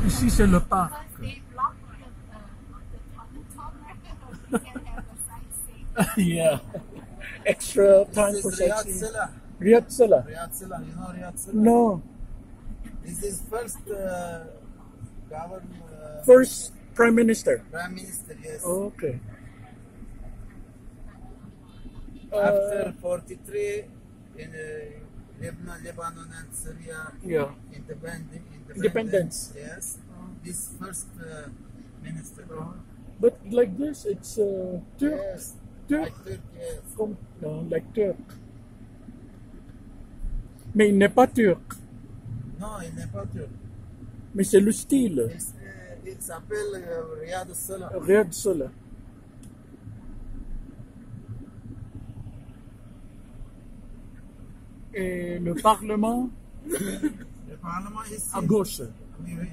Ici, c'est le parc. Yeah. Extra time for sightseeing. Riyadh Salah. Riyadh Salah, you know Riyadh Salah? No. This is first First Prime Minister. Prime Minister, yes. Okay. After 43 in Lebanon and Syria Yeah. Independence. Yes. This first minister. But like this, it's Turk. Yes. Turk. Like Turk, yes. No, like Turk. Mais il n'est pas turc. Non, il n'est pas turc. Mais c'est le style. Il s'appelle Riyadh Salah. Riyadh Salah. Et le Parlement Le Parlement ici. à gauche. Oui, oui.